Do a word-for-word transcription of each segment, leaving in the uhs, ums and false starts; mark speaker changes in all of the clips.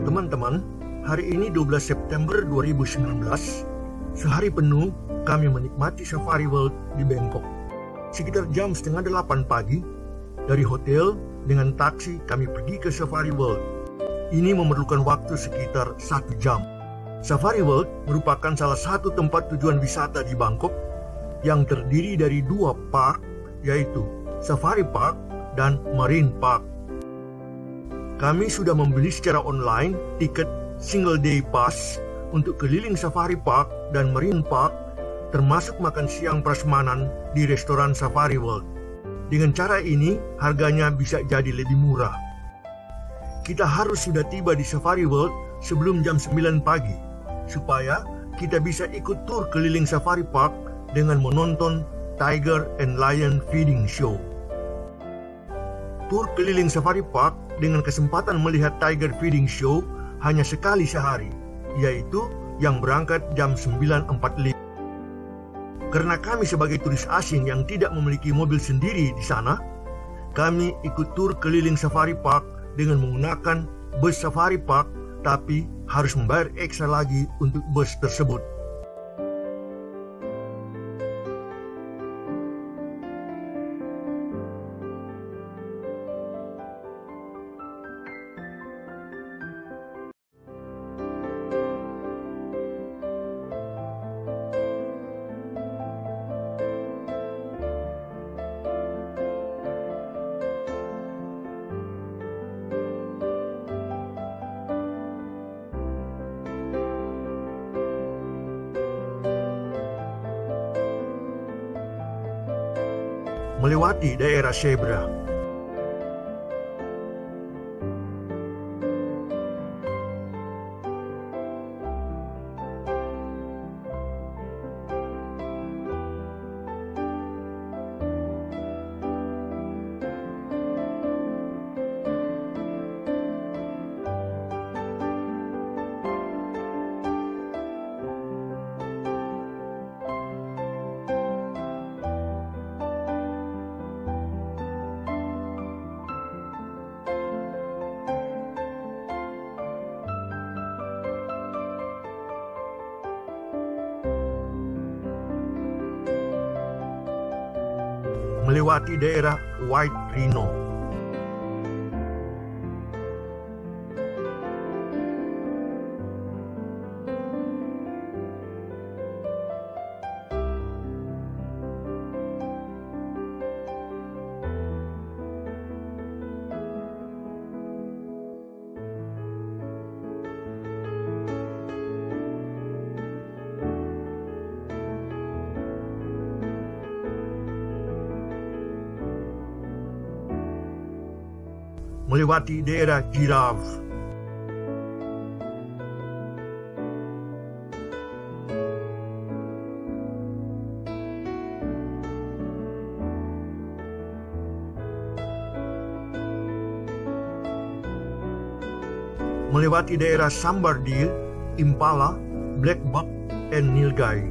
Speaker 1: Teman-teman, hari ini dua belas September dua ribu sembilan belas, sehari penuh kami menikmati Safari World di Bangkok. Sekitar jam setengah delapan pagi, dari hotel dengan taksi kami pergi ke Safari World. Ini memerlukan waktu sekitar satu jam. Safari World merupakan salah satu tempat tujuan wisata di Bangkok yang terdiri dari dua park, yaitu Safari Park dan Marine Park. Kami sudah membeli secara online tiket single day pass untuk keliling Safari Park dan Marine Park, termasuk makan siang prasmanan di restoran Safari World. Dengan cara ini, harganya bisa jadi lebih murah. Kita harus sudah tiba di Safari World sebelum jam sembilan pagi, supaya kita bisa ikut tur keliling Safari Park dengan menonton Tiger and Lion Feeding Show. Tur keliling Safari Park dengan kesempatan melihat Tiger Feeding Show hanya sekali sehari, yaitu yang berangkat jam sembilan empat puluh lima. Karena kami sebagai turis asing yang tidak memiliki mobil sendiri di sana, kami ikut tur keliling Safari Park dengan menggunakan bus Safari Park, tapi harus membayar ekstra lagi untuk bus tersebut. Melewati daerah zebra. Melewati daerah White Rhino. Melewati daerah Giraffe. Melewati daerah Sambar Deer, Impala, Black Buck, and Nilgai.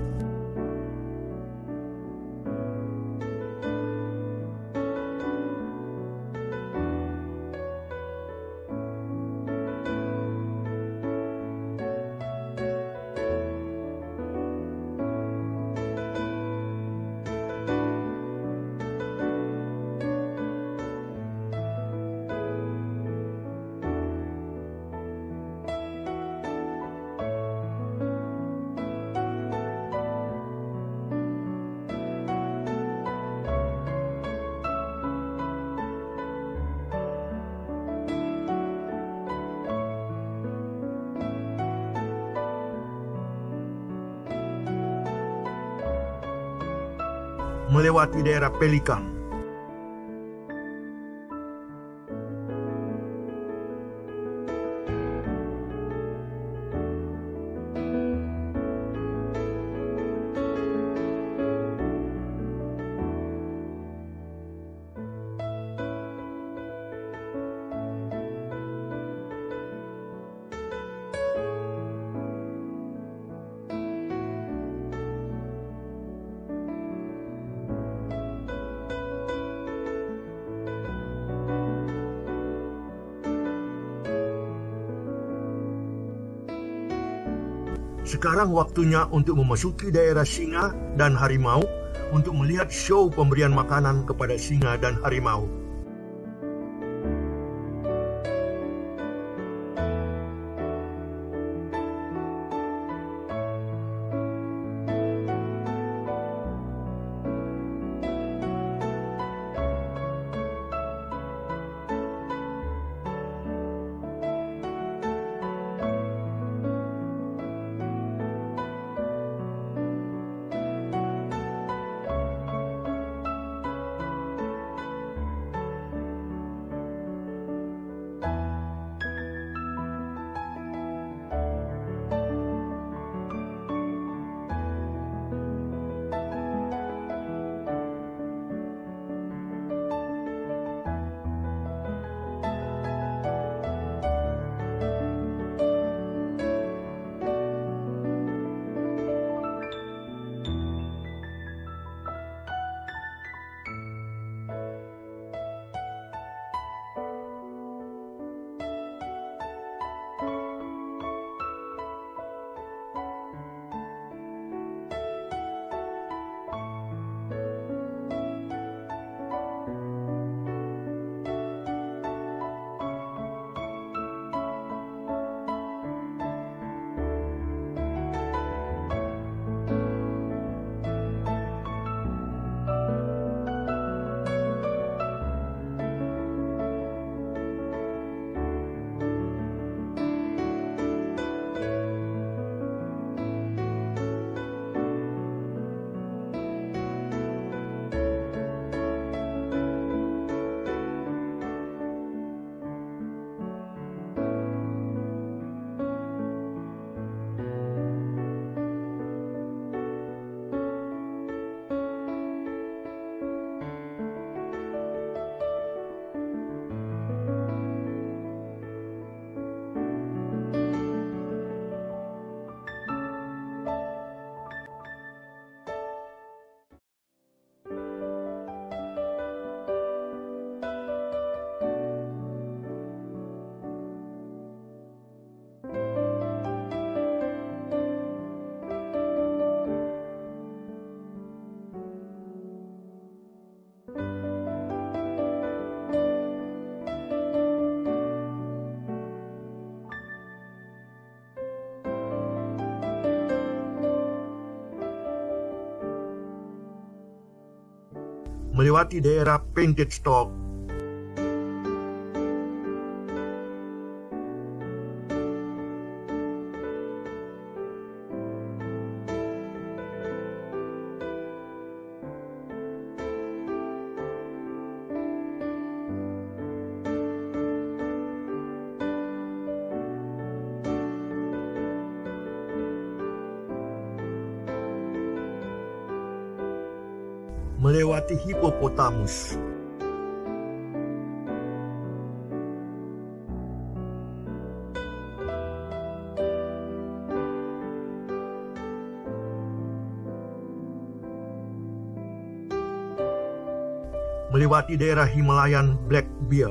Speaker 1: Melewati daerah Pelikan. Sekarang waktunya untuk memasuki daerah singa dan harimau untuk melihat show pemberian makanan kepada singa dan harimau. Melewati daerah Painted Stock, melewati hipopotamus, melewati daerah Himalayan Black Bear,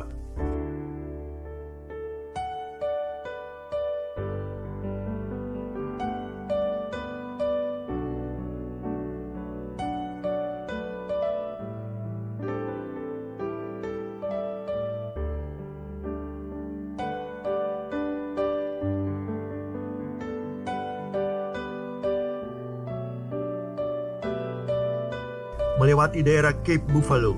Speaker 1: melewati daerah Cape Buffalo,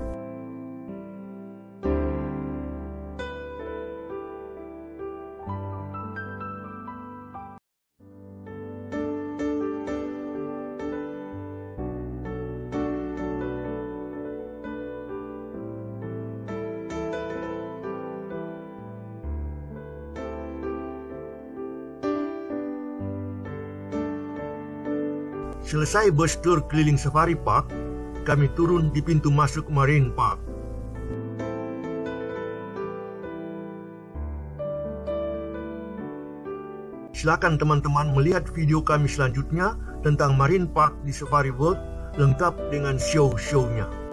Speaker 1: Selesai bus tour keliling Safari Park, kami turun di pintu masuk Marine Park. Silakan teman-teman melihat video kami selanjutnya tentang Marine Park di Safari World lengkap dengan show-show-nya.